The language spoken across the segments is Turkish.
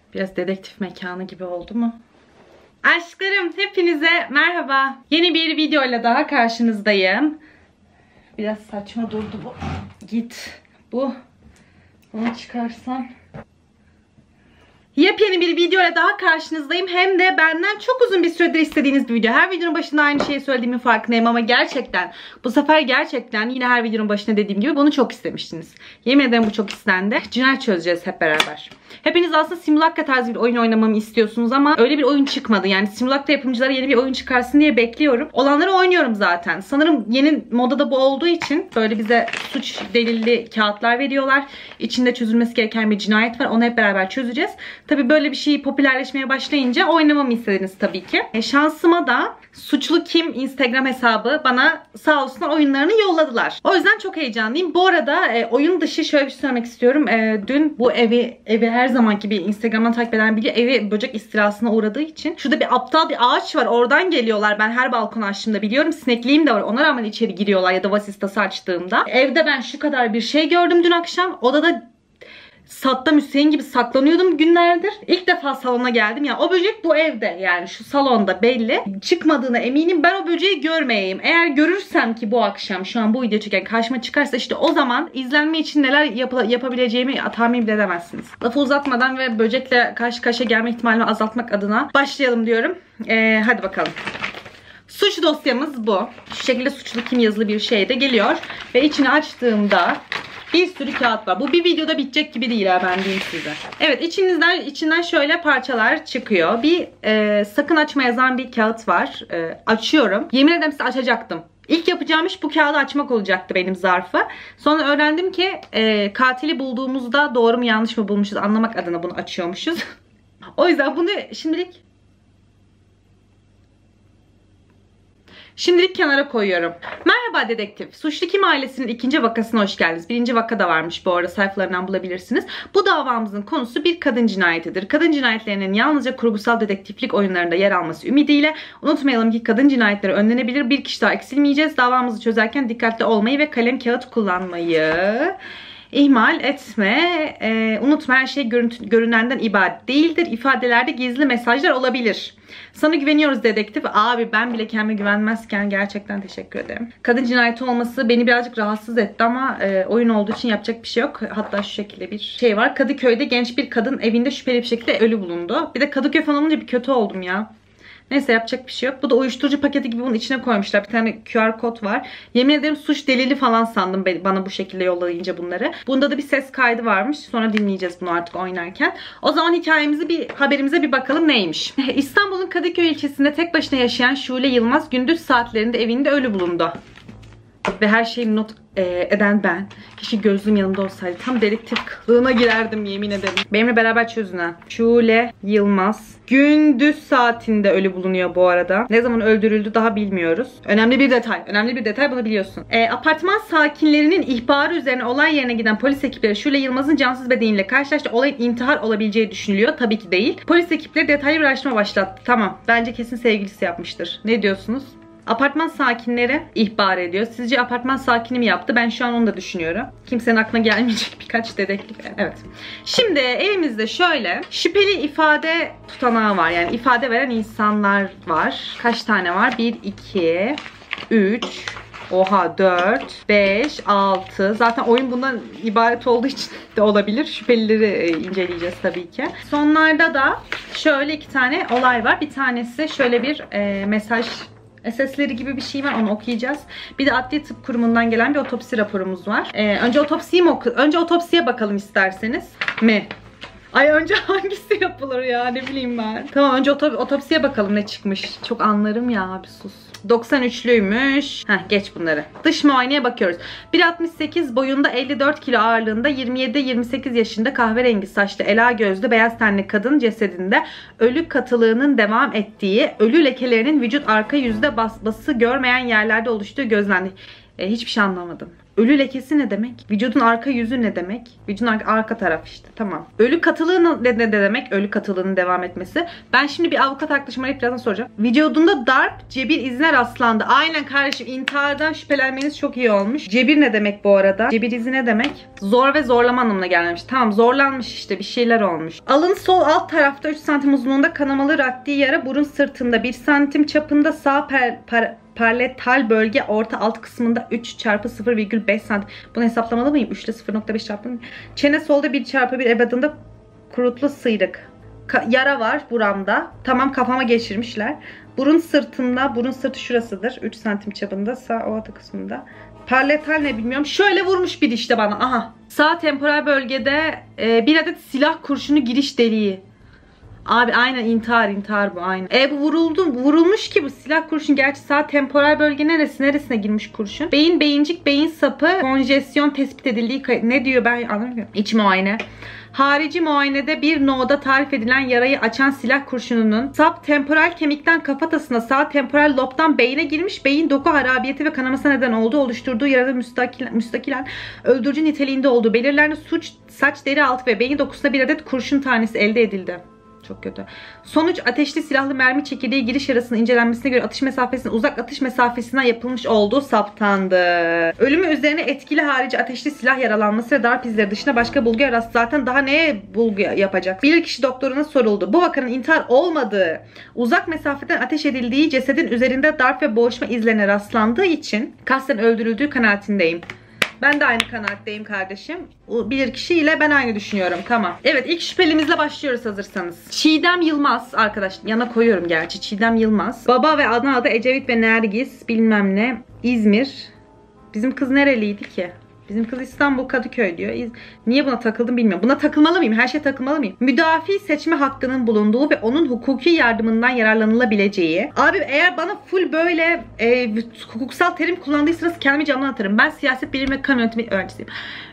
Biraz dedektif mekanı gibi oldu mu? Aşklarım hepinize merhaba. Yeni bir videoyla daha karşınızdayım. Biraz saçma durdu bu. Git. Bunu çıkarsam. Yepyeni bir videoyla daha karşınızdayım. Hem de benden çok uzun bir süredir istediğiniz bir video. Her videonun başında aynı şeyi söylediğimin farkındayım ama gerçekten bu sefer gerçekten yine her videonun başında dediğim gibi bunu çok istemiştiniz. Yemin ederim bu çok istendi. Cinayet çözeceğiz hep beraber. Hepiniz aslında simulacra tarzı bir oyun oynamamı istiyorsunuz ama öyle bir oyun çıkmadı. Yani simulacra yapımcılara yeni bir oyun çıkarsın diye bekliyorum. Olanları oynuyorum zaten. Sanırım yeni moda da bu olduğu için böyle bize suç delilli kağıtlar veriyorlar. İçinde çözülmesi gereken bir cinayet var. Onu hep beraber çözeceğiz. Tabii böyle bir şey popülerleşmeye başlayınca oynamamı istediniz tabii ki. Şansıma da Suçlu Kim Instagram hesabı bana sağ olsunlar oyunlarını yolladılar. O yüzden çok heyecanlıyım. Bu arada oyun dışı şöyle bir şey söylemek istiyorum. Dün bu evi her zamanki bir Instagram'dan takip eden biri evi böcek istilasına uğradığı için şurada bir aptal bir ağaç var. Oradan geliyorlar. Ben her balkonu açtığımda biliyorum. Sinekliğim de var. Ona rağmen içeri giriyorlar ya da vasistası açtığımda. Evde ben şu kadar bir şey gördüm dün akşam. Odada Saddam Hüseyin gibi saklanıyordum günlerdir. İlk defa salona geldim. Yani o böcek bu evde. Yani şu salonda belli. Çıkmadığına eminim. Ben o böceği görmeyeyim. Eğer görürsem ki bu akşam şu an bu video çeken karşıma çıkarsa işte o zaman izlenme için neler yapabileceğimi tahmin bile edemezsiniz. Lafı uzatmadan ve böcekle karşı karşıya gelme ihtimalini azaltmak adına başlayalım diyorum. Hadi bakalım. Suç dosyamız bu. Şu şekilde Suçlu Kim yazılı bir şey de geliyor. Ve içini açtığımda bir sürü kağıt var. Bu bir videoda bitecek gibi değil ha, ben diyeyim size. Evet, içinden şöyle parçalar çıkıyor. Bir sakın açma yazan bir kağıt var. Açıyorum. Yemin ederim size açacaktım. İlk yapacağım iş bu kağıdı açmak olacaktı benim zarfı. Sonra öğrendim ki katili bulduğumuzda doğru mu yanlış mı bulmuşuz anlamak adına bunu açıyormuşuz. O yüzden bunu şimdilik kenara koyuyorum. Merhaba dedektif. Suçlu Kim ailesinin ikinci vakasına hoş geldiniz. Birinci vaka da varmış bu arada, sayfalarından bulabilirsiniz. Bu davamızın konusu bir kadın cinayetidir. Kadın cinayetlerinin yalnızca kurgusal dedektiflik oyunlarında yer alması ümidiyle unutmayalım ki kadın cinayetleri önlenebilir. Bir kişi daha eksilmeyeceğiz. Davamızı çözerken dikkatli olmayı ve kalem kağıt kullanmayı İhmal etme. Unutma, her şey görünenden ibaret değildir. İfadelerde gizli mesajlar olabilir. Sana güveniyoruz dedektif. Abi ben bile kendime güvenmezken gerçekten teşekkür ederim. Kadın cinayeti olması beni birazcık rahatsız etti ama oyun olduğu için yapacak bir şey yok. Hatta şu şekilde bir şey var. Kadıköy'de genç bir kadın evinde şüpheli bir şekilde ölü bulundu. Bir de Kadıköy falan olunca bir kötü oldum ya. Neyse, yapacak bir şey yok. Bu da uyuşturucu paketi gibi bunun içine koymuşlar. Bir tane QR kod var. Yemin ederim suç delili falan sandım bana bu şekilde yollayınca bunları. Bunda da bir ses kaydı varmış. Sonra dinleyeceğiz bunu artık oynarken. O zaman haberimize bir bakalım neymiş. İstanbul'un Kadıköy ilçesinde tek başına yaşayan Şule Yılmaz gündüz saatlerinde evinde ölü bulundu. Ve her şeyi not eden ben. Keşke gözlüğüm yanımda olsaydı. Tam dedektif kılığına girerdim yemin ederim. Benimle beraber çözün ha. Şule Yılmaz gündüz saatinde ölü bulunuyor bu arada. Ne zaman öldürüldü daha bilmiyoruz. Önemli bir detay. Önemli bir detay, bunu biliyorsun. Apartman sakinlerinin ihbarı üzerine olay yerine giden polis ekipleri Şule Yılmaz'ın cansız bedeniyle karşılaştı. Olayın intihar olabileceği düşünülüyor. Tabii ki değil. Polis ekipleri detaylı bir araştırma başlattı. Tamam. Bence kesin sevgilisi yapmıştır. Ne diyorsunuz? Apartman sakinleri ihbar ediyor. Sizce apartman sakini mi yaptı? Ben şu an onu da düşünüyorum. Kimsenin aklına gelmeyecek birkaç dedektif. Evet. Şimdi elimizde şöyle şüpheli ifade tutanağı var. Yani ifade veren insanlar var. Kaç tane var? 1, 2, 3... Oha 4, 5, 6. Zaten oyun bundan ibaret olduğu için de olabilir. Şüphelileri inceleyeceğiz tabii ki. Sonlarda da şöyle 2 tane olay var. Bir tanesi şöyle bir mesaj SS'leri gibi bir şey var, onu okuyacağız. Bir de Adli Tıp Kurumu'ndan gelen bir otopsi raporumuz var. Önce otopsiye bakalım isterseniz. Ay önce hangisi yapılır ya, ne bileyim ben. Tamam, önce otopsiye bakalım ne çıkmış. Çok anlarım ya, abi sus. 93'lüymüş. Geç bunları. Dış muayeneye bakıyoruz. 1.68 boyunda, 54 kilo ağırlığında, 27-28 yaşında, kahverengi saçlı, ela gözlü, beyaz tenli kadın cesedinde ölü katılığının devam ettiği, ölü lekelerinin vücut arka yüzde bası görmeyen yerlerde oluştuğu gözlendi. Hiçbir şey anlamadım. Ölü lekesi ne demek? Vücudun arka yüzü ne demek? Vücudun arka taraf işte. Tamam. Ölü katılığı ne demek? Ölü katılığının devam etmesi. Ben şimdi bir avukat arkadaşıma arayıp birazdan soracağım. Vücudunda darp, cebir izine rastlandı. Aynen kardeşim. İntihardan şüphelenmeniz çok iyi olmuş. Cebir ne demek bu arada? Cebir izi ne demek? Zor ve zorlama anlamına gelmemiş. Tamam, zorlanmış işte. Bir şeyler olmuş. Alın sol alt tarafta 3 santim uzunluğunda kanamalı raddi yara, burun sırtında 1 santim çapında, sağ parietal bölge orta alt kısmında 3 çarpı 0,5 santim. Bunu hesaplamalı mıyım? 3 ile 0,5 çarpı mı? Çene solda 1 çarpı 1 ebadında kurutlu sıyrık. Yara var buramda. Tamam, kafama geçirmişler. Burun sırtında, burun sırtı şurasıdır. 3 santim çapında sağ orta kısmında. Parietal ne bilmiyorum. Şöyle vurmuş bir işte bana. Aha. Sağ temporal bölgede bir adet silah kurşunu giriş deliği. Abi aynen intihar bu aynen. Bu vurulmuş ki bu silah kurşun. Gerçi sağ temporal bölge neresine girmiş kurşun? Beyin, beyincik, beyin sapı, konjesyon tespit edildiği ne diyor ben anlamıyorum. İç muayene. Harici muayenede bir noda tarif edilen yarayı açan silah kurşununun sap temporal kemikten kafatasına, sağ temporal lobdan beyine girmiş, beyin doku harabiyeti ve kanamasına neden olduğu, oluşturduğu yarada müstakilen öldürücü niteliğinde olduğu belirlendi. Saç deri altı ve beyin dokusunda bir adet kurşun tanesi elde edildi. Çok kötü. Sonuç, ateşli silahlı mermi çekirdeği giriş yarasının incelenmesine göre atış mesafesinin uzak atış mesafesinden yapılmış olduğu saptandı. Ölümü üzerine etkili harici ateşli silah yaralanması ve darp izleri dışında başka bulgu yarası. Zaten daha neye bulgu yapacak? Bilirkişi doktoruna soruldu. Bu vakanın intihar olmadığı, uzak mesafeden ateş edildiği, cesedin üzerinde darp ve boğuşma izlerine rastlandığı için kasten öldürüldüğü kanaatindeyim. Ben de aynı kanaatteyim kardeşim. Bilirkişiyle ben aynı düşünüyorum. Tamam. Evet, ilk şüphelimizle başlıyoruz hazırsanız. Çiğdem Yılmaz arkadaşlar. Yana koyuyorum gerçi. Çiğdem Yılmaz. Baba ve ana adı Ecevit ve Nergis. Bilmem ne. İzmir. Bizim kız nereliydi ki? Bizim kız İstanbul Kadıköy diyor. Niye buna takıldım bilmiyorum. Buna takılmalı mıyım? Her şeye takılmalı mıyım? Müdafi seçme hakkının bulunduğu ve onun hukuki yardımından yararlanılabileceği. Abi eğer bana full böyle hukuksal terim kullandıysanız kendimi camdan atarım. Ben siyaset bilimi ve kamu yönetimi öğrencisiyim.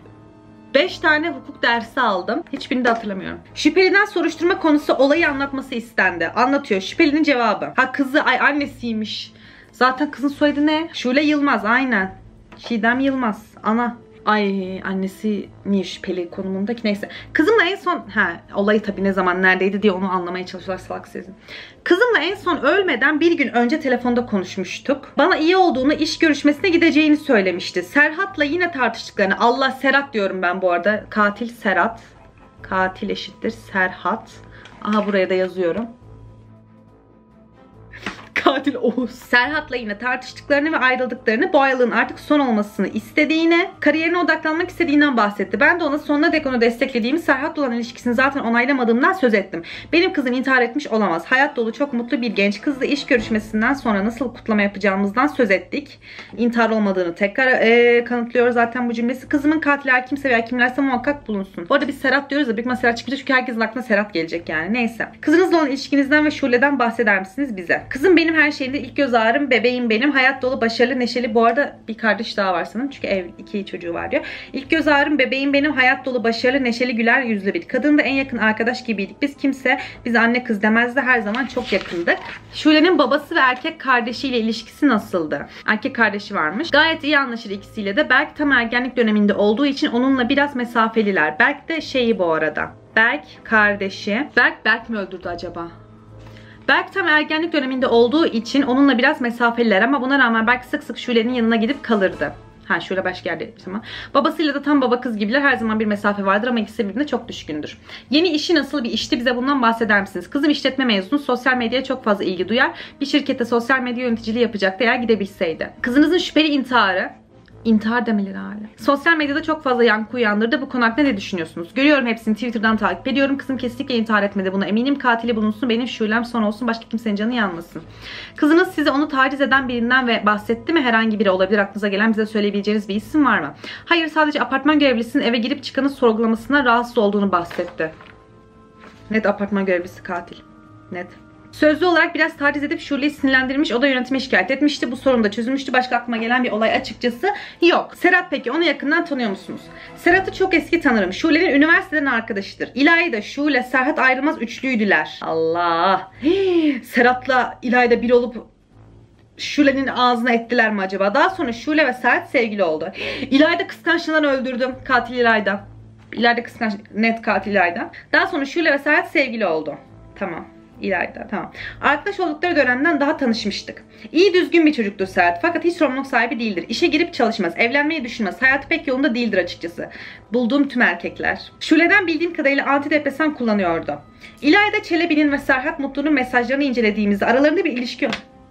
5 tane hukuk dersi aldım. Hiçbirini de hatırlamıyorum. Şüpheliden soruşturma konusu olayı anlatması istendi. Anlatıyor. Şüphelinin cevabı. Ha, kızı annesiymiş. Zaten kızın soyadı ne? Şule Yılmaz aynen. Çiğdem Yılmaz. Ana. Ay, annesi niye şüpheli konumundaki, neyse. Kızımla en son olayı tabii ne zaman neredeydi diye onu anlamaya çalışıyorlar, salak sizin. Kızımla en son ölmeden bir gün önce telefonda konuşmuştuk. Bana iyi olduğunu, iş görüşmesine gideceğini söylemişti. Serhat'la yine tartıştıklarını, Allah Serhat diyorum ben bu arada. Katil Serhat. Katil eşittir Serhat. Aha, buraya da yazıyorum. Katil Oğuz. Serhat'la yine tartıştıklarını ve ayrıldıklarını, bu ayrılığın artık son olmasını istediğine, kariyerine odaklanmak istediğinden bahsetti. Ben de ona sonuna dek onu desteklediğimi, Serhat'la olan ilişkisini zaten onaylamadığımdan söz ettim. Benim kızım intihar etmiş olamaz. Hayat dolu, çok mutlu bir genç kızla iş görüşmesinden sonra nasıl kutlama yapacağımızdan söz ettik. İntihar olmadığını tekrar kanıtlıyor zaten bu cümlesi. Kızımın katili her kimse veya kimlerse muhakkak bulunsun. Bu arada biz Serhat diyoruz da büyük ihtimalle Serhat çıkınca çünkü herkesin aklına Serhat gelecek yani. Neyse. Kızınızla olan ilişkinizden ve Şule'den bahseder misiniz bize? Kızım benim her şeyinde ilk göz ağrım, bebeğim benim. Hayat dolu, başarılı, neşeli. Bu arada bir kardeş daha var sanırım. Çünkü 2 çocuğu var diyor. İlk göz ağrım, bebeğim benim. Hayat dolu, başarılı, neşeli, güler yüzlü bir kadın da en yakın arkadaş gibiydik. Biz kimse bize anne kız demezdi. Her zaman çok yakındık. Şule'nin babası ve erkek kardeşiyle ilişkisi nasıldı? Erkek kardeşi varmış. Gayet iyi anlaşır ikisiyle de. Berk tam ergenlik döneminde olduğu için onunla biraz mesafeliler. Berk de bu arada. Berk kardeşi. Berk mi öldürdü acaba? Berk tam ergenlik döneminde olduğu için onunla biraz mesafeliler ama buna rağmen Berk sık sık Şule'nin yanına gidip kalırdı. Şule başka yerde ama. Babasıyla da tam baba kız gibiler. Her zaman bir mesafe vardır ama ikisi birbirine çok düşkündür. Yeni işi nasıl bir işti? Bize bundan bahseder misiniz? Kızım işletme mezunu. Sosyal medyaya çok fazla ilgi duyar. Bir şirkette sosyal medya yöneticiliği yapacaktı eğer gidebilseydi. Kızınızın şüpheli intiharı. İntihar demeleri hala. Sosyal medyada çok fazla yankı uyandırdı. Bu konu hakkında ne düşünüyorsunuz? Görüyorum hepsini, Twitter'dan takip ediyorum. Kızım kesinlikle intihar etmedi, buna eminim. Katili bulunsun, benim Şulem son olsun, başka kimsenin canı yanmasın. Kızınız size onu taciz eden birinden ve bahsetti mi? Herhangi biri olabilir, aklınıza gelen, bize söyleyebileceğiniz bir isim var mı? Hayır, sadece apartman görevlisinin eve girip çıkanın sorgulamasına rahatsız olduğunu bahsetti. Net apartman görevlisi katil. Net. Sözlü olarak biraz taciz edip Şule'yi sinirlendirmiş, o da yönetime şikayet etmişti. Bu sorun da çözülmüştü. Başka aklıma gelen bir olay açıkçası yok. Serhat peki, onu yakından tanıyor musunuz? Serhat'ı çok eski tanırım. Şule'nin üniversiteden arkadaşıdır. İlayda, Şule, Serhat ayrılmaz üçlüydüler. Allah! Serhat'la İlayda bir olup Şule'nin ağzına ettiler mi acaba? Daha sonra Şule ve Serhat sevgili oldu. İlayda kıskançlığından öldürdüm. Katil İlayda. İlayda kıskanç, net katil İlayda. Daha sonra Şule ve Serhat sevgili oldu. Tamam. İlayda, tamam. Arkadaş oldukları dönemden daha tanışmıştık. İyi düzgün bir çocuktur Serhat fakat hiç sorumluluk sahibi değildir. İşe girip çalışmaz, evlenmeyi düşünmez. Hayatı pek yolunda değildir açıkçası. Bulduğum tüm erkekler. Şule'den bildiğim kadarıyla antidepresan kullanıyordu. İlayda Çelebi'nin ve Serhat Mutlu'nun mesajlarını incelediğimizde aralarında bir ilişki...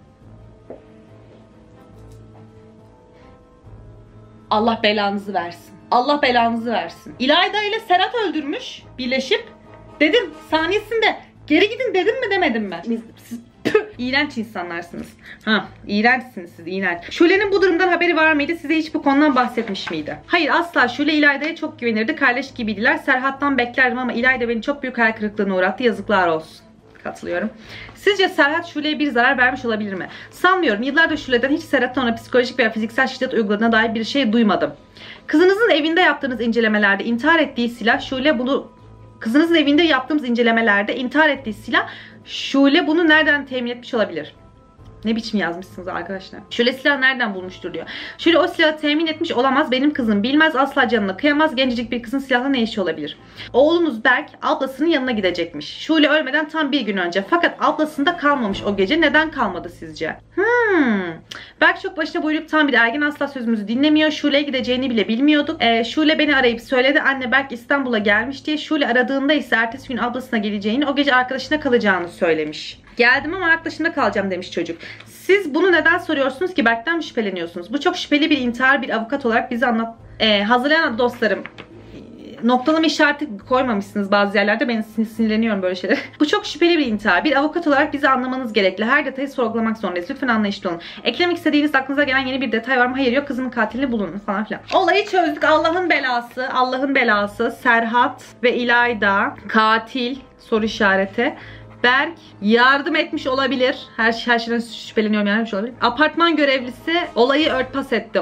Allah belanızı versin. Allah belanızı versin. İlayda ile Serhat öldürmüş birleşip. Dedim saniyesinde geri gidin dedim mi demedim mi? Siz İğrenç insanlarsınız. İğrençsiniz siz, iğrenç. Şule'nin bu durumdan haberi var mıydı? Size hiç bu konudan bahsetmiş miydi? Hayır, asla. Şule İlayda'ya çok güvenirdi. Kardeş gibiydiler. Serhat'tan beklerdim ama İlayda beni çok büyük hayal kırıklığına uğrattı. Yazıklar olsun. Katılıyorum. Sizce Serhat Şule'ye bir zarar vermiş olabilir mi? Sanmıyorum. Yıllardır Şule'den hiç Serhat'tan ona psikolojik veya fiziksel şiddet uyguladığına dair bir şey duymadım. Kızınızın evinde yaptığınız incelemelerde intihar ettiği silah Şule bunu... Kızınızın evinde yaptığımız incelemelerde intihar ettiği silah Şule bunu nereden temin etmiş olabilir? Ne biçim yazmışsınız arkadaşlar? Şule silahı nereden bulmuştur diyor. Şule o silahı temin etmiş olamaz. Benim kızım bilmez, asla canına kıyamaz. Gencecik bir kızın silahla ne işi olabilir? Oğlunuz Berk ablasının yanına gidecekmiş. Şule ölmeden tam bir gün önce. Fakat ablasında kalmamış o gece. Neden kalmadı sizce? Berk çok başına buyruk tam bir ergen, asla sözümüzü dinlemiyor. Şule'ye gideceğini bile bilmiyorduk. Şule beni arayıp söyledi. Anne Berk İstanbul'a gelmiş diye. Şule aradığında ise ertesi gün ablasına geleceğini, o gece arkadaşına kalacağını söylemiş. Geldim ama arkadaşımda kalacağım demiş çocuk. Siz bunu neden soruyorsunuz ki? Berk'ten mi şüpheleniyorsunuz? Bu çok şüpheli bir intihar, bir avukat olarak bizi anlat... hazırlayan dostlarım, noktalama işareti koymamışsınız bazı yerlerde. Ben sinirleniyorum böyle şeyler. Bu çok şüpheli bir intihar. Bir avukat olarak bizi anlamanız gerekli. Her detayı sorgulamak zorundayız. Lütfen anlayışlı olun. Eklemek istediğiniz, aklınıza gelen yeni bir detay var mı? Hayır yok. Kızımın katilini bulun falan filan. Olayı çözdük. Allah'ın belası. Allah'ın belası. Serhat ve İlayda katil soru işareti. Berk yardım etmiş olabilir. Her şeyden şüpheleniyorum, yardım etmiş olabilir. Apartman görevlisi olayı örtbas etti.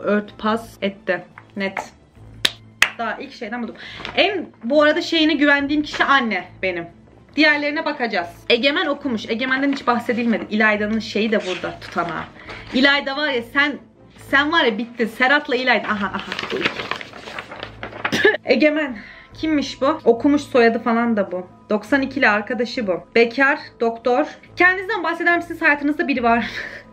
Net. Daha ilk şeyden buldum. Bu arada şeyine güvendiğim kişi anne benim. Diğerlerine bakacağız. Egemen okumuş. Egemen'den hiç bahsedilmedi. İlayda'nın şeyi de burada, tutanağı. İlayda var ya, sen var ya bittin. Serhat'la İlayda. Aha. Egemen. Kimmiş bu? Okumuş, soyadı falan da bu. 92'li arkadaşı bu. Bekar, doktor. Kendinizden bahseder misiniz? Hayatınızda biri var.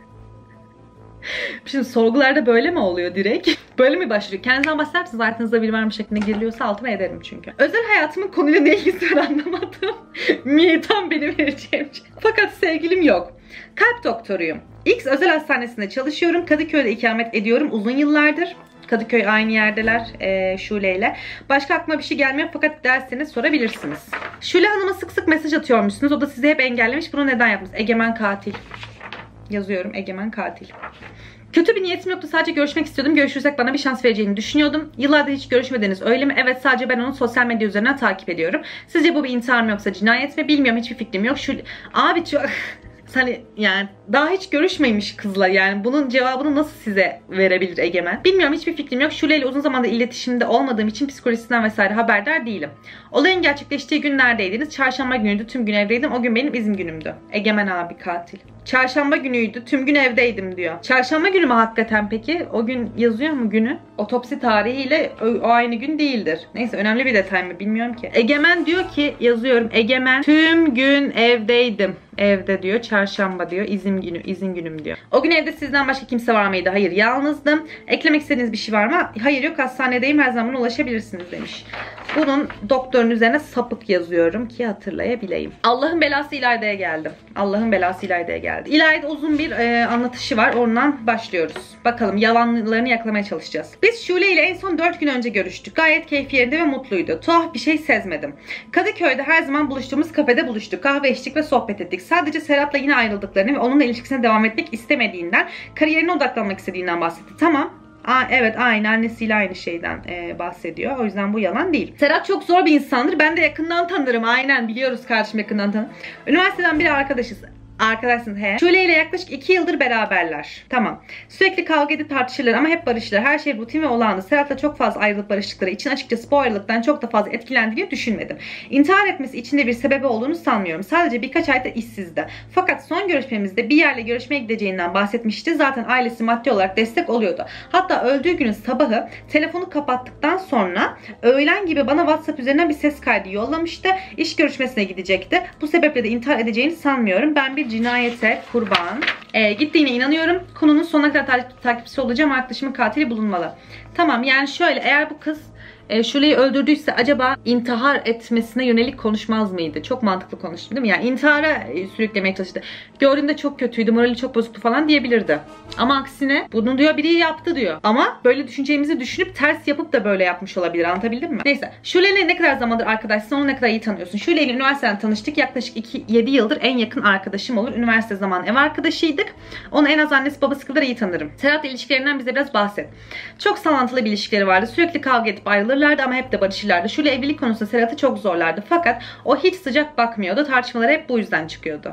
Şimdi sorgularda böyle mi oluyor direkt? Böyle mi başlıyor? Kendinizden bahseder misiniz? Hayatınızda biri var mı şeklinde giriliyorsa altıma ederim çünkü. Özel hayatımın konuyla ne ilgisi var anlamadım. Tam benim vereceğim şey. Fakat sevgilim yok. Kalp doktoruyum. X özel hastanesinde çalışıyorum. Kadıköy'de ikamet ediyorum uzun yıllardır. Kadıköy aynı yerdeler Şule ile. Başka aklıma bir şey gelmiyor fakat derseniz sorabilirsiniz. Şule Hanım'a sık sık mesaj atıyormuşsunuz. O da sizi hep engellemiş. Bunu neden yapmış? Egemen katil. Yazıyorum, Egemen katil. Kötü bir niyetim yoktu. Sadece görüşmek istiyordum. Görüşürsek bana bir şans vereceğini düşünüyordum. Yıllardır hiç görüşmediniz öyle mi? Evet, sadece ben onu sosyal medya üzerinden takip ediyorum. Sizce bu bir intihar mı yoksa cinayet mi? Bilmiyorum, hiçbir fikrim yok. Abi çok... Hani yani daha hiç görüşmemiş kızla, yani bunun cevabını nasıl size verebilir Egemen? Bilmiyorum, hiçbir fikrim yok. Şule ile uzun zamandır iletişimde olmadığım için psikolojisinden vesaire haberdar değilim. Olayın gerçekleştiği gün neredeydiniz? Çarşamba günüydü, tüm gün evdeydim. O gün benim izin günümdü. Egemen abi katil. Çarşamba günüydü, tüm gün evdeydim diyor. Çarşamba günü mü hakikaten peki? O gün yazıyor mu günü? Otopsi tarihiyle o aynı gün değildir. Neyse, önemli bir detay mı bilmiyorum ki. Egemen diyor ki, yazıyorum, Egemen tüm gün evdeydim. Evde diyor, çarşamba diyor, izin günüm diyor. O gün evde sizden başka kimse var mıydı? Hayır, yalnızdım. Eklemek istediğiniz bir şey var mı? Hayır yok, hastanedeyim, her zaman ulaşabilirsiniz demiş. Bunun doktorun üzerine sapık yazıyorum ki hatırlayabileyim. Allah'ın belası İlayda'ya geldi. Allah'ın belası İlayda'ya geldi. İlayda uzun bir anlatışı var. Oradan başlıyoruz. Bakalım, yalanlarını yakalamaya çalışacağız. Biz Şule ile en son 4 gün önce görüştük. Gayet keyfi yerinde ve mutluydu. Tuhaf bir şey sezmedim. Kadıköy'de her zaman buluştuğumuz kafede buluştuk. Kahve içtik ve sohbet ettik. Sadece Serhat'la yine ayrıldıklarını ve onunla ilişkisine devam etmek istemediğinden, kariyerine odaklanmak istediğinden bahsetti. Tamam. Evet, aynı annesiyle aynı şeyden bahsediyor. O yüzden bu yalan değil. Serhat çok zor bir insandır. Ben de yakından tanırım. Aynen, biliyoruz kardeşim, yakından tanırım. Üniversiteden biri arkadaşız. Arkadaşsınız he. Şule ile yaklaşık 2 yıldır beraberler. Tamam. Sürekli kavga edip tartışırlar ama hep barışırlar. Her şey rutin ve olağandı. Serhat'la çok fazla ayrılıp barıştıkları için açıkçası bu ayrılıktan çok da fazla etkilendiğini düşünmedim. İntihar etmesi içinde bir sebebi olduğunu sanmıyorum. Sadece birkaç ayda işsizdi. Fakat son görüşmemizde bir yerle görüşmeye gideceğinden bahsetmişti. Zaten ailesi maddi olarak destek oluyordu. Hatta öldüğü günün sabahı telefonu kapattıktan sonra öğlen gibi bana WhatsApp üzerinden bir ses kaydı yollamıştı. İş görüşmesine gidecekti. Bu sebeple de intihar edeceğini sanmıyorum. Ben bir cinayete kurban. Gittiğine inanıyorum. Konunun sonuna kadar takipçisi olacağım. Arkadaşımın katili bulunmalı. Tamam, yani şöyle, eğer bu kız Şule'yi öldürdüyse acaba intihar etmesine yönelik konuşmaz mıydı? Çok mantıklı konuştu değil mi? Yani intihara sürüklemeye çalıştı. Gördüğümde çok kötüydü, morali çok bozuktu falan diyebilirdi. Ama aksine bunu diyor biri yaptı diyor. Ama böyle düşüneceğimizi düşünüp ters yapıp da böyle yapmış olabilir. Anlatabildim mi? Neyse. Şule'yle ne kadar zamandır arkadaşsın, onu ne kadar iyi tanıyorsun? Şule'yle üniversiteden tanıştık. Yaklaşık 7 yıldır en yakın arkadaşım olur. Üniversite zamanı ev arkadaşıydık. Onu en az annesi babası kadar iyi tanırım. Serhat'la ilişkilerinden bize biraz bahset. Çok sallantılı bir ilişkileri vardı. Sürekli kavga edip ayrılırlardı ama hep de barışırlardı. Şule evlilik konusunda Serhat'ı çok zorlardı. Fakat o hiç sıcak bakmıyordu. Tartışmalar hep bu yüzden çıkıyordu.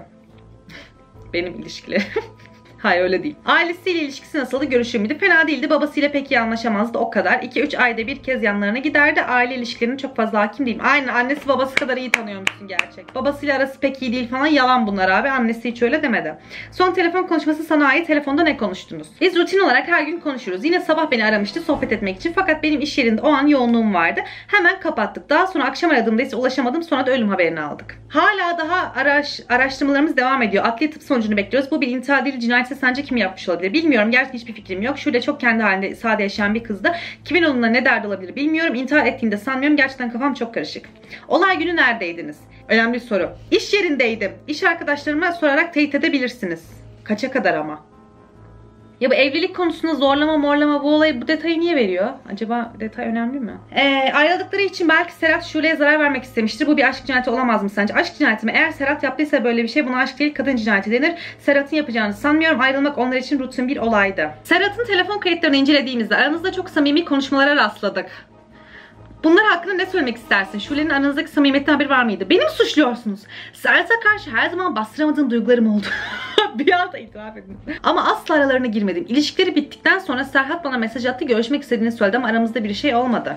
Benim ilişkilerim. Hayır, öyle değil. Ailesiyle ilişkisi nasıldı? Görüşür müydü? Fena değildi. Babasıyla pek iyi anlaşamazdı. O kadar. 2-3 ayda bir kez yanlarına giderdi. Aile ilişkilerine çok fazla hakim değilim. Aynen, annesi babası kadar iyi tanıyormuşsun gerçek. Babasıyla arası pek iyi değil falan. Yalan bunlar abi. Annesi hiç öyle demedi. Son telefon konuşması sana ait. Telefonda ne konuştunuz? Biz rutin olarak her gün konuşuruz. Yine sabah beni aramıştı sohbet etmek için. Fakat benim iş yerinde o an yoğunluğum vardı. Hemen kapattık. Daha sonra akşam aradığımda ise ulaşamadım. Sonra da ölüm haberini aldık. Hala daha araştırmalarımız devam ediyor. Adli tıp sonucunu bekliyoruz. Bu bir intihar değil, cinayetse sence kim yapmış olabilir? Bilmiyorum. Gerçekten hiçbir fikrim yok. Şöyle çok kendi halinde sade yaşayan bir kızdı. Kimin onunla ne derdi olabilir bilmiyorum. İntihar ettiğini de sanmıyorum. Gerçekten kafam çok karışık. Olay günü neredeydiniz? Önemli bir soru. İş yerindeydim. İş arkadaşlarıma sorarak teyit edebilirsiniz. Kaça kadar ama? Ya bu evlilik konusunda zorlama morlama bu olayı, bu detayı niye veriyor? Acaba detay önemli mi? Ayrıldıkları için belki Serhat Şule'ye zarar vermek istemiştir. Bu bir aşk cinayeti olamaz mı sence? Aşk cinayeti mi? Eğer Serhat yaptıysa böyle bir şey, buna aşk değil kadın cinayeti denir. Serhat'ın yapacağını sanmıyorum. Ayrılmak onlar için rutin bir olaydı. Serhat'ın telefon kayıtlarını incelediğimizde aranızda çok samimi konuşmalara rastladık. Bunlar hakkında ne söylemek istersin? Şule'nin aranızdaki samimiyetten haberi var mıydı? Beni mi suçluyorsunuz? Serhat'a karşı her zaman bastıramadığım duygularım oldu. Bir anda itiraf edin. Ama asla aralarına girmedim. İlişkileri bittikten sonra Serhat bana mesaj attı. Görüşmek istediğini söyledi ama aramızda bir şey olmadı.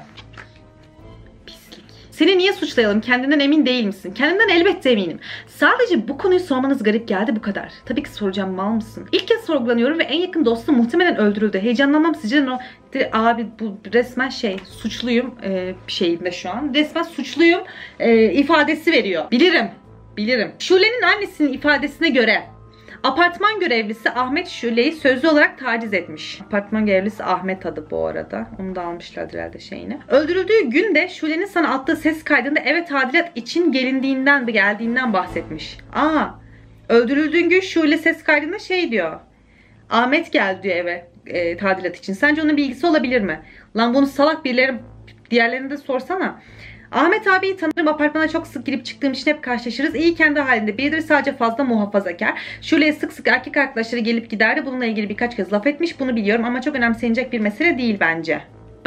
Pislik. Seni niye suçlayalım? Kendinden emin değil misin? Kendimden elbette eminim. Sadece bu konuyu sormanız garip geldi, bu kadar. Tabii ki soracağım, mal mısın? İlk kez sorgulanıyorum ve en yakın dostum muhtemelen öldürüldü. Heyecanlanmam sizce o... Abi bu resmen suçluyum şeyinde şu an. Resmen suçluyum ifadesi veriyor. Bilirim. Şule'nin annesinin ifadesine göre apartman görevlisi Ahmet Şule'yi sözlü olarak taciz etmiş. Apartman görevlisi Ahmet adı bu arada. Onu da almışlar herhalde şeyini. Öldürüldüğü gün de Şule'nin sana attığı ses kaydında eve tadilat için geldiğinden bahsetmiş. Öldürüldüğün gün Şule ses kaydında şey diyor. Ahmet geldi diyor eve tadilat için. Sence onun bir ilgisi olabilir mi? Lan bunu salak birileri, diğerlerini de sorsana. Ahmet abiyi tanırım. Apartmana çok sık girip çıktığım için hep karşılaşırız. İyi kendi halinde biridir, sadece fazla muhafazakar. Şule'ye sık sık erkek arkadaşları gelip giderdi. Bununla ilgili birkaç kez laf etmiş. Bunu biliyorum ama çok önemsenecek bir mesele değil bence.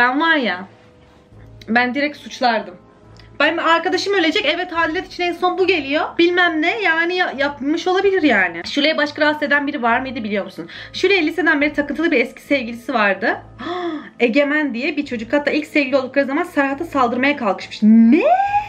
Ben direkt suçlardım. Benim arkadaşım ölecek, evet tadilat için en son bu geliyor. Bilmem ne yani, yapmış olabilir yani. Şule'ye başka rahatsız eden biri var mıydı biliyor musun? Şule'ye liseden beri takıntılı bir eski sevgilisi vardı. Egemen diye bir çocuk. Hatta ilk sevgili oldukları zaman Serhat'a saldırmaya kalkışmış. Ne?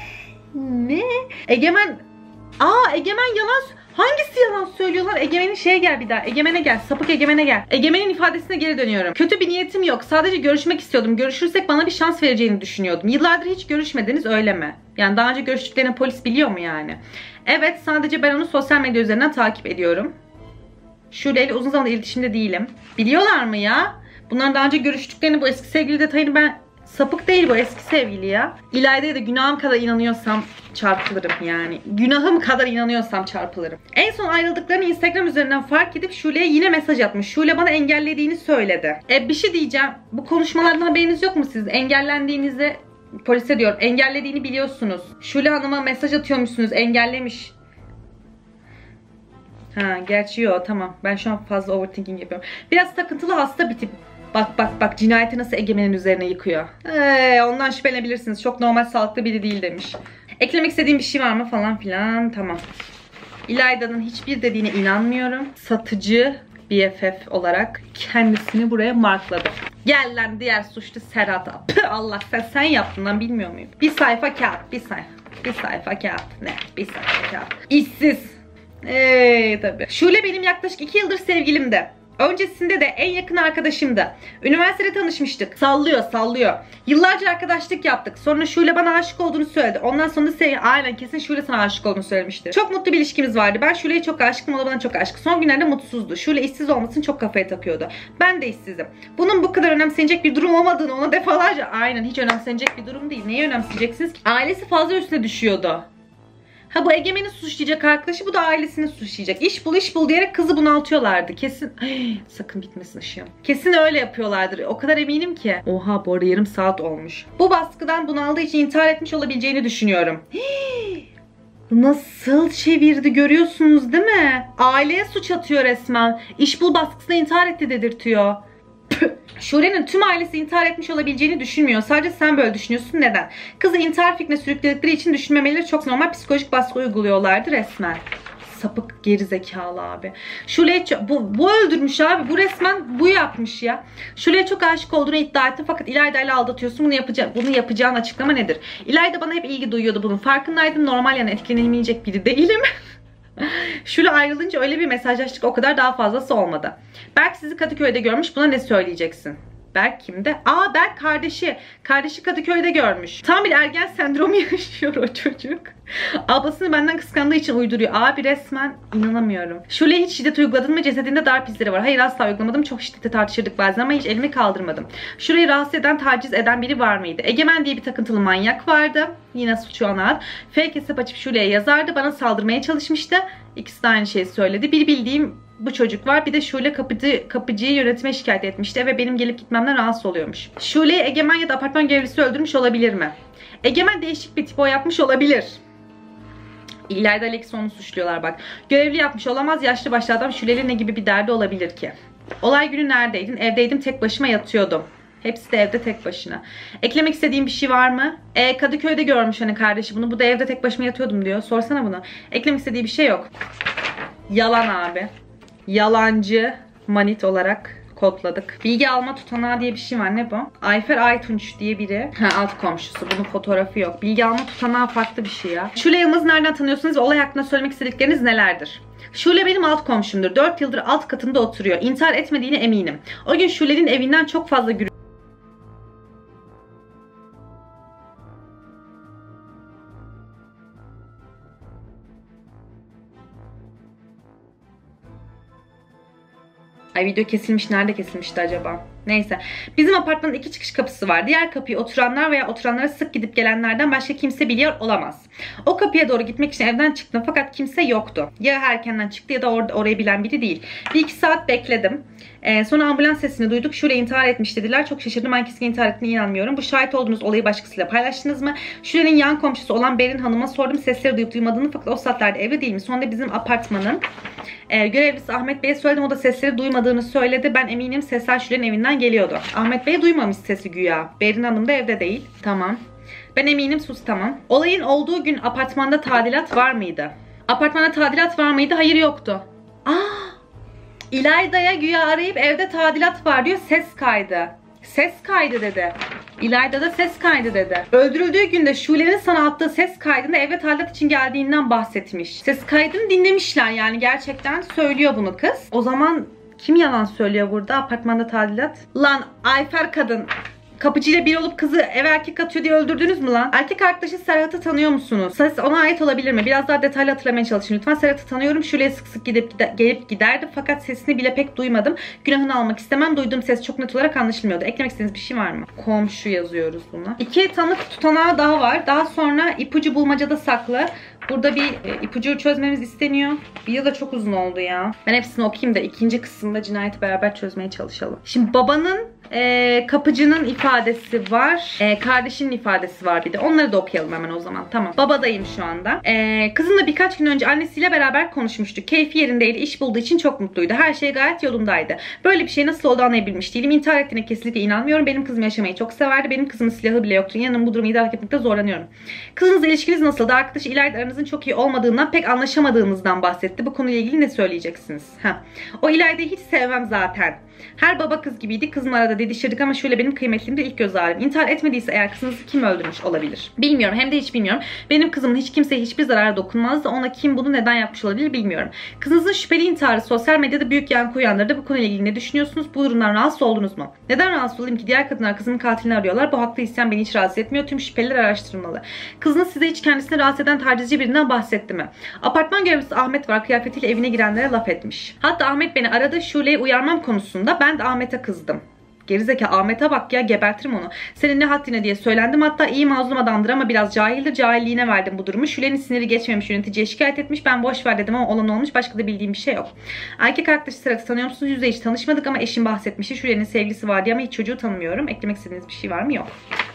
Egemen yalan. Hangisi yalan söylüyorlar? Egemen'in şeye gel bir daha. Egemen'e gel. Sapık Egemen'e gel. Egemen'in ifadesine geri dönüyorum. Kötü bir niyetim yok. Sadece görüşmek istiyordum. Görüşürsek bana bir şans vereceğini düşünüyordum. Yıllardır hiç görüşmediniz öyle mi? Yani daha önce görüştüklerini polis biliyor mu yani? Evet, sadece ben onu sosyal medya üzerinden takip ediyorum. Şule'yle uzun zamandır iletişimde değilim. Biliyorlar mı ya? Bunların daha önce görüştüklerini, bu eski sevgili detayını ben... Sapık değil bu, eski sevgili ya. İlayda'ya da günahım kadar inanıyorsam çarpılırım yani. Günahım kadar inanıyorsam çarpılırım. En son ayrıldıklarını Instagram üzerinden fark edip Şule'ye yine mesaj atmış. Şule bana engellediğini söyledi. Bir şey diyeceğim. Bu konuşmalardan haberiniz yok mu siz? Engellendiğinizde polise diyorum. Engellediğini biliyorsunuz. Şule Hanım'a mesaj atıyormuşsunuz. Engellemiş. Gerçi yok, tamam. Ben şu an fazla overthinking yapıyorum. Biraz takıntılı, hasta bir tip. Bak cinayeti nasıl Egemen'in üzerine yıkıyor. Ondan şüphelenebilirsiniz. Çok normal, sağlıklı biri değil demiş. Eklemek istediğim bir şey var mı falan filan. Tamam. İlayda'nın hiçbir dediğine inanmıyorum. Satıcı BFF olarak kendisini buraya markladı. Gel lan diğer suçlu Serhat'a. Allah sen yaptın lan, bilmiyor muyum? Bir sayfa kağıt, bir sayfa kağıt. Ne? Bir sayfa kağıt. İşsiz. Tabii. Şule benim yaklaşık 2 yıldır sevgilimdi. Öncesinde de en yakın arkadaşımdı. Üniversitede tanışmıştık. Sallıyor. Yıllarca arkadaşlık yaptık. Sonra Şule bana aşık olduğunu söyledi. Ondan sonra aynen kesin Şule sana aşık olduğunu söylemiştir. Çok mutlu bir ilişkimiz vardı. Ben Şule'ye çok aşıktım. O da bana çok aşık. Son günlerde mutsuzdu. Şule işsiz olmasını çok kafaya takıyordu. Ben de işsizim. Bunun bu kadar önemsenecek bir durum olmadığını ona defalarca... Aynen, hiç önemsenecek bir durum değil. Neyi önemseyeceksiniz ki? Ailesi fazla üstüne düşüyordu. Ha, bu Egemen'i suçlayacak arkadaşı, bu da ailesini suçlayacak. İş bul diyerek kızı bunaltıyorlardı. Kesin sakın bitmesin ışığım. Kesin öyle yapıyorlardır. O kadar eminim ki. Oha, bu arada yarım saat olmuş. Bu baskıdan bunaldığı için intihar etmiş olabileceğini düşünüyorum. Nasıl çevirdi, görüyorsunuz değil mi? Aileye suç atıyor resmen. İş bul baskısına intihar etti dedirtiyor. Şule'nin tüm ailesi intihar etmiş olabileceğini düşünmüyor. Sadece sen böyle düşünüyorsun. Neden? Kızı intihar fikrine sürükledikleri için düşünmemeleri çok normal. Psikolojik baskı uyguluyorlardı resmen. Sapık gerizekalı abi. Şule'ye bu öldürmüş abi. Bu resmen bu yapmış ya. Şule'ye çok aşık olduğunu iddia etti. Fakat İlayda ile aldatıyorsun. Bunu yapacağın açıklama nedir? İlayda bana hep ilgi duyuyordu bunun. Farkındaydım. Normal, yani etkilenilmeyecek biri değilim. Şule ayrılınca öyle bir mesajlaştık, o kadar, daha fazlası olmadı. Berk sizi Kadıköy'de görmüş, buna ne söyleyeceksin? Berk kimde? Berk kardeşi. Kardeşi Kadıköy'de görmüş. Tam bir ergen sendromu yaşıyor o çocuk. Ablasını benden kıskandığı için uyduruyor. Abi resmen inanamıyorum. Şule'ye hiç şiddet uyguladın mı? Cesedinde darp izleri var. Hayır, asla uygulamadım. Çok şiddete tartışırdık bazen ama hiç elimi kaldırmadım. Şule'yi rahatsız eden, taciz eden biri var mıydı? Egemen diye bir takıntılı manyak vardı. Yine suçu ona at. Fake hesap açıp Şule'ye yazardı. Bana saldırmaya çalışmıştı. İkisi de aynı şeyi söyledi. Bir bildiğim bu çocuk var. Bir de Şule kapıcıyı yönetime şikayet etmişti ve benim gelip gitmemden rahatsız oluyormuş. Şule'yi Egemen ya da apartman görevlisi öldürmüş olabilir mi? Egemen değişik bir tip, o yapmış olabilir. İlayda Alex'i onu suçluyorlar bak. Görevli yapmış olamaz. Yaşlı başlı adam. Şule'yle ne gibi bir derdi olabilir ki? Olay günü neredeydin? Evdeydim, tek başıma yatıyordum. Hepsi de evde tek başına. Eklemek istediğin bir şey var mı? Kadıköy'de görmüş hani kardeşi bunu. Bu da evde tek başıma yatıyordum diyor. Sorsana bunu. Eklemek istediği bir şey yok. Yalan abi. Yalancı manit olarak kodladık. Bilgi alma tutanağı diye bir şey var. Ne bu? Ayfer Aytunç diye biri. Alt komşusu. Bunun fotoğrafı yok. Bilgi alma tutanağı farklı bir şey ya. Şule Yılmaz'ı nereden tanıyorsunuz ve olay hakkında söylemek istedikleriniz nelerdir? Şule benim alt komşumdur. 4 yıldır alt katında oturuyor. İntihar etmediğine eminim. O gün Şule'nin evinden çok fazla Ay, video kesilmiş. Nerede kesilmişti acaba? Neyse. Bizim apartmanın 2 çıkış kapısı var. Diğer kapıyı oturanlar veya oturanlara sık gidip gelenlerden başka kimse biliyor olamaz. O kapıya doğru gitmek için evden çıktım fakat kimse yoktu. Ya erkenden çıktı ya da orayı bilen biri değil. 1-2 saat bekledim. Sonra ambulans sesini duyduk. Şule intihar etmiş dediler. Çok şaşırdım. Ben kesin intihar ettiğine inanmıyorum. Bu şahit olduğunuz olayı başkasıyla paylaştınız mı? Şule'nin yan komşusu olan Berin Hanım'a sordum. Sesleri duyup duymadığını, fakat o saatlerde evde değil mi? Sonra bizim apartmanın görevlisi Ahmet Bey'e söyledim. O da sesleri duymadığını söyledi. Ben eminim sesler Şule'nin evinden geliyordu. Ahmet Bey duymamış sesi güya. Berin Hanım da evde değil. Tamam. Ben eminim, sus, tamam. Olayın olduğu gün apartmanda tadilat var mıydı? Apartmanda tadilat var mıydı? Hayır, yoktu. İlayda'ya güya arayıp evde tadilat var diyor. Ses kaydı. Ses kaydı dedi. İlayda da ses kaydı dedi. Öldürüldüğü günde Şule'nin sana attığı ses kaydında evde tadilat için geldiğinden bahsetmiş. Ses kaydını dinlemişler, yani gerçekten söylüyor bunu kız. O zaman kim yalan söylüyor burada? Apartmanda tadilat. Lan Ayfer kadın. Kapıcıyla bir olup kızı eve erkek atıyor diye öldürdünüz mü lan? Erkek arkadaşı Serhat'ı tanıyor musunuz? Ses ona ait olabilir mi? Biraz daha detaylı hatırlamaya çalışın lütfen. Serhat'ı tanıyorum. Şule'ye sık sık gelip giderdi. Fakat sesini bile pek duymadım. Günahını almak istemem. Duyduğum ses çok net olarak anlaşılmıyordu. Eklemek istediğiniz bir şey var mı? Komşu yazıyoruz buna. 2 tanık tutanağı daha var. Daha sonra ipucu bulmacada saklı. Burada bir ipucu çözmemiz isteniyor. Video da çok uzun oldu ya. Ben hepsini okuyayım da ikinci kısımda cinayeti beraber çözmeye çalışalım. Şimdi babanın Kapıcının ifadesi var. Kardeşinin ifadesi var bir de. Onları da okuyalım hemen o zaman. Tamam. Babadayım şu anda. Kızımla birkaç gün önce annesiyle beraber konuşmuştuk. Keyfi yerindeydi. İş bulduğu için çok mutluydu. Her şey gayet yolundaydı. Böyle bir şey nasıl oldu anlayabilmiş değilim. İntihar ettiğine kesinlikle inanmıyorum. Benim kızım yaşamayı çok severdi. Benim kızımın silahı bile yoktu. İnanın bu durumu idrak etmekte zorlanıyorum. Kızınızla ilişkiniz nasıldı? Arkadaşı İlayda aranızın çok iyi olmadığından, pek anlaşamadığınızdan bahsetti. Bu konuyla ilgili ne söyleyeceksiniz? O İlayda'yı hiç sevmem zaten. Her baba kız gibiydi. Kızımla arada didişirdik ama şöyle benim kıymetlimdir ilk göz ağrım. İntihar etmediyse eğer kızınızı kim öldürmüş olabilir? Bilmiyorum. Hem de hiç bilmiyorum. Benim kızımın hiç kimseye hiçbir zarara dokunmazdı. Ona kim bunu neden yapmış olabilir bilmiyorum. Kızınızın şüpheli intiharı sosyal medyada büyük yankı uyandırdı. Bu konuyla ilgili ne düşünüyorsunuz? Bu durumdan rahatsız oldunuz mu? Neden rahatsız olayım ki? Diğer kadınlar kızımın katilini arıyorlar. Bu haklı isyan beni hiç rahatsız etmiyor. Tüm şüpheliler araştırılmalı. Kızınız size hiç kendisini rahatsız eden tacizci birinden bahsetti mi? Apartman görevlisi Ahmet var. Kıyafetiyle evine girenlere laf etmiş. Hatta Ahmet beni aradı. Şule'yi uyarmam konusunda ben de Ahmet'e kızdım. Gerizekalı Ahmet'e bak ya, gebertirim onu. Senin ne haddine diye söylendim. Hatta iyi mazlum adamdır ama biraz cahildir. Cahilliğine verdim bu durumu. Şule'nin siniri geçmemiş, yöneticiye şikayet etmiş. Ben boş ver dedim ama olan olmuş. Başka da bildiğim bir şey yok. Erkek arkadaşı Serhat'ı tanıyor musunuz? Yüzde hiç tanışmadık ama eşim bahsetmişti. Şule'nin sevgilisi var diye ama hiç çocuğu tanımıyorum. Eklemek istediğiniz bir şey var mı? Yok.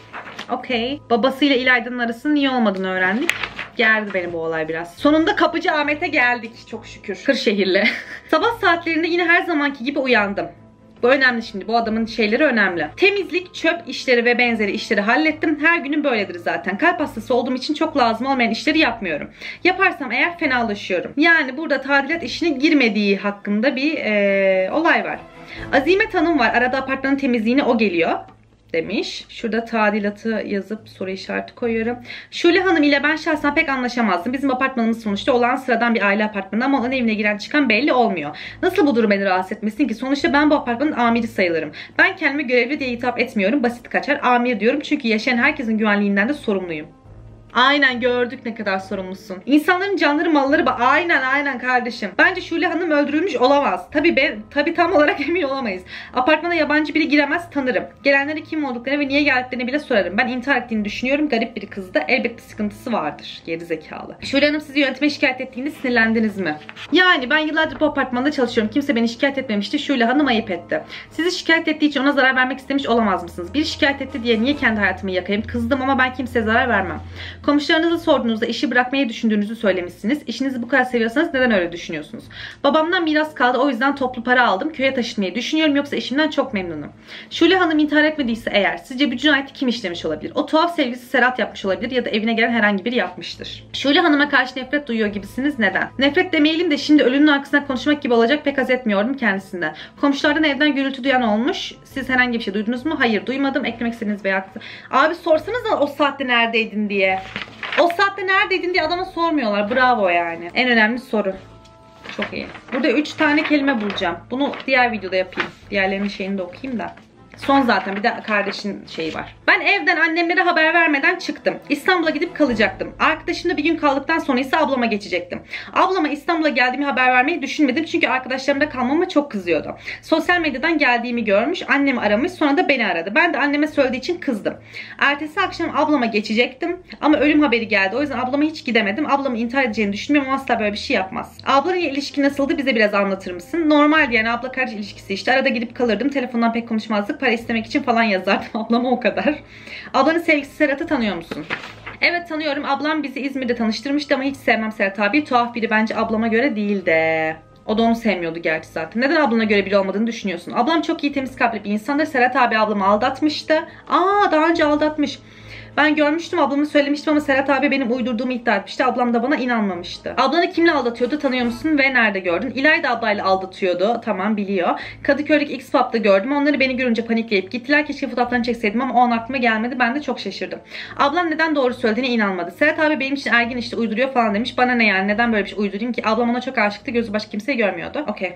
Okey. Babasıyla İlayda'nın arasının niye olmadığını öğrendik. Gerdi beni bu olay biraz. Sonunda kapıcı Ahmet'e geldik. Çok şükür. Kırşehirli. Sabah saatlerinde yine her zamanki gibi uyandım. Bu önemli şimdi. Bu adamın şeyleri önemli. Temizlik, çöp işleri ve benzeri işleri hallettim. Her günüm böyledir zaten. Kalp hastası olduğum için çok lazım olmayan işleri yapmıyorum. Yaparsam eğer fenalaşıyorum. Yani burada tadilat işine girmediği hakkında bir olay var. Azimet Hanım var. Arada apartmanın temizliğine o geliyor demiş. Şurada tadilatı yazıp soru işareti koyuyorum. Şule Hanım ile ben şahsen pek anlaşamazdım. Bizim apartmanımız sonuçta olan sıradan bir aile apartmanı ama onun evine giren çıkan belli olmuyor. Nasıl bu durum beni rahatsız etmesin ki? Sonuçta ben bu apartmanın amiri sayılırım. Ben kendime görevli diye hitap etmiyorum. Basit kaçar amir diyorum çünkü yaşayan herkesin güvenliğinden de sorumluyum. Aynen, gördük ne kadar sorumlusun. İnsanların canları malları aynen kardeşim. Bence Şule Hanım öldürülmüş olamaz. Tabii tam olarak emin olamayız. Apartmana yabancı biri giremez, tanırım. Gelenlere kim olduklarını ve niye geldiklerini bile sorarım. Ben intihar ettiğini düşünüyorum. Garip bir kızda elbette sıkıntısı vardır. Geri zekalı. Şule Hanım sizi yönetime şikayet ettiğinde sinirlendiniz mi? Yani ben yıllardır bu apartmanda çalışıyorum. Kimse beni şikayet etmemişti. Şule Hanım ayıp etti. Sizi şikayet ettiği için ona zarar vermek istemiş olamaz mısınız? Biri şikayet etti diye niye kendi hayatımı yakayım? Kızdım ama ben kimseye zarar vermem. Komşularınızı sorduğunuzda işi bırakmayı düşündüğünüzü söylemişsiniz. İşinizi bu kadar seviyorsanız neden öyle düşünüyorsunuz? Babamdan miras kaldı, o yüzden toplu para aldım. Köye taşınmayı düşünüyorum, yoksa eşimden çok memnunum. Şule Hanım intihar etmediyse eğer sizce bu cinayeti kim işlemiş olabilir? O tuhaf sevgilisi Serhat yapmış olabilir ya da evine gelen herhangi biri yapmıştır. Şule Hanım'a karşı nefret duyuyor gibisiniz. Neden? Nefret demeyelim de şimdi ölünün arkasından konuşmak gibi olacak, pek haz etmiyordum kendisinden. Komşulardan evden gürültü duyan olmuş. Siz herhangi bir şey duydunuz mu? Hayır, duymadım. Eklemek istediğiniz veya abi sorsanız da o saatte neredeydin diye. O saatte neredeydin diye adama sormuyorlar. Bravo yani. En önemli soru. Çok iyi. Burada 3 tane kelime bulacağım. Bunu diğer videoda yapayım. Diğerlerinin şeyini de okuyayım da. Son zaten, bir de kardeşin şeyi var. Ben evden annemlere haber vermeden çıktım. İstanbul'a gidip kalacaktım. Arkadaşımla bir gün kaldıktan sonra ise ablama geçecektim. Ablama İstanbul'a geldiğimi haber vermeyi düşünmedim. Çünkü arkadaşlarımda kalmama çok kızıyordu. Sosyal medyadan geldiğimi görmüş. Annemi aramış. Sonra da beni aradı. Ben de anneme söylediği için kızdım. Ertesi akşam ablama geçecektim. Ama ölüm haberi geldi. O yüzden ablama hiç gidemedim. Ablamı intihar edeceğini düşünmüyorum. Asla böyle bir şey yapmaz. Ablanın ilişki nasıldı? Bize biraz anlatır mısın? Normaldi yani, abla kardeş ilişkisi işte. Arada gidip kalırdım. Telefondan pek konuşmazdık. Para istemek için falan yazardım ablama, o kadar. Ablanın sevgilisi Serhat'ı tanıyor musun? Evet, tanıyorum. Ablam bizi İzmir'de tanıştırmıştı ama hiç sevmem Serhat abi. Tuhaf biri, bence ablama göre değil de. O da onu sevmiyordu gerçi zaten. Neden ablana göre biri olmadığını düşünüyorsun? Ablam çok iyi, temiz kalpli bir insandır. Serhat abi ablamı aldatmıştı. Daha önce aldatmış. Ben görmüştüm, ablamı söylemiştim ama Serhat abi benim uydurduğumu iddia etmişti. Ablam da bana inanmamıştı. Ablanı kimle aldatıyordu, tanıyor musun ve nerede gördün? İlayda ablayla aldatıyordu. Tamam, biliyor. Kadıköy'deki X-Pub'da gördüm. Onları beni görünce panikleyip gittiler. Keşke fotoğraflarını çekseydim ama o an aklıma gelmedi. Ben de çok şaşırdım. Ablam neden doğru söylediğine inanmadı. Serhat abi benim için ergin işte, uyduruyor falan demiş. Bana ne yani, neden böyle bir şey uydurayım ki? Ablam ona çok aşıktı. Gözü başka kimseyi görmüyordu. Okey.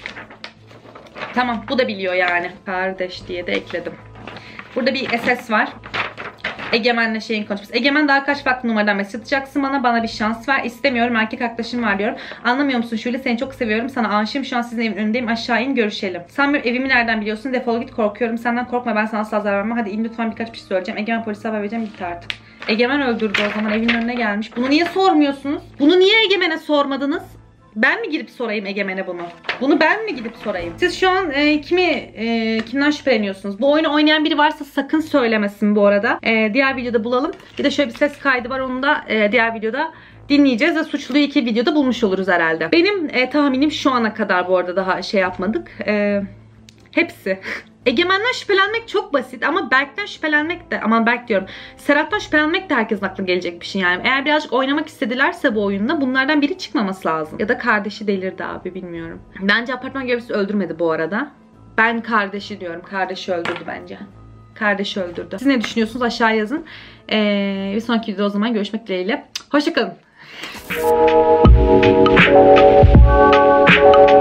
Tamam, bu da biliyor yani. Kardeş diye de ekledim. Burada bir SS var. Egemen'le şeyin konuşması. Egemen, daha kaç farklı numaradan mesaj atacaksın bana bir şans ver. İstemiyorum, erkek arkadaşım var diyorum. Anlamıyor musun Şule, seni çok seviyorum, sana aşığım, şu an sizin evin önündeyim, aşağı in görüşelim. Sen benim evimi nereden biliyorsun, defol git, korkuyorum senden, korkma, ben sana asla zarar vermem, hadi in lütfen, birkaç bir şey söyleyeceğim. Egemen polise haber vereceğim, git artık. Egemen öldürdü o zaman, evin önüne gelmiş. Bunu niye sormuyorsunuz? Bunu niye Egemen'e sormadınız? Ben mi gidip sorayım Egemen'e bunu? Bunu ben mi gidip sorayım? Siz şu an kimden şüpheleniyorsunuz? Bu oyunu oynayan biri varsa sakın söylemesin bu arada. Diğer videoda bulalım. Bir de şöyle bir ses kaydı var, onu da diğer videoda dinleyeceğiz ve suçluyu 2 videoda bulmuş oluruz herhalde. Benim tahminim şu ana kadar bu arada daha şey yapmadık. Hepsi. Egemen'den şüphelenmek çok basit ama Berk'ten şüphelenmek de, aman Berk diyorum, Serhat'tan şüphelenmek de herkesin aklına gelecek bir şey yani. Eğer birazcık oynamak istedilerse bu oyunda bunlardan biri çıkmaması lazım. Ya da kardeşi delirdi abi, bilmiyorum. Bence apartman görevlisi öldürmedi bu arada. Ben kardeşi diyorum. Kardeşi öldürdü bence. Kardeşi öldürdü. Siz ne düşünüyorsunuz? Aşağı yazın. Bir sonraki videoda o zaman görüşmek dileğiyle. Hoşçakalın.